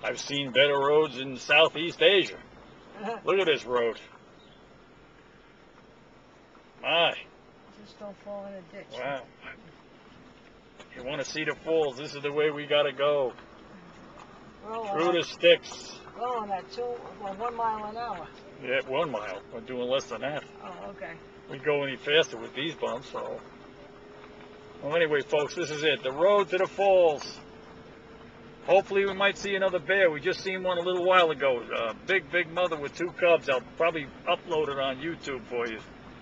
I've seen better roads in Southeast Asia. Look at this road. My. Just don't fall in a ditch. Wow. You want to see the falls, this is the way we got to go. Through the sticks. Going at 1 mile an hour. Yeah, 1 mile. We're doing less than that. Oh, okay. We go any faster with these bumps, so. Well, anyway, folks, this is it. The road to the falls. Hopefully we might see another bear. We just seen one a little while ago. Big mother with 2 cubs. I'll probably upload it on YouTube for you.